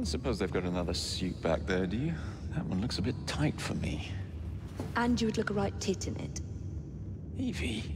suppose they've got another suit back there, do you? That one looks a bit tight for me. And you would look a right tit in it. Evie.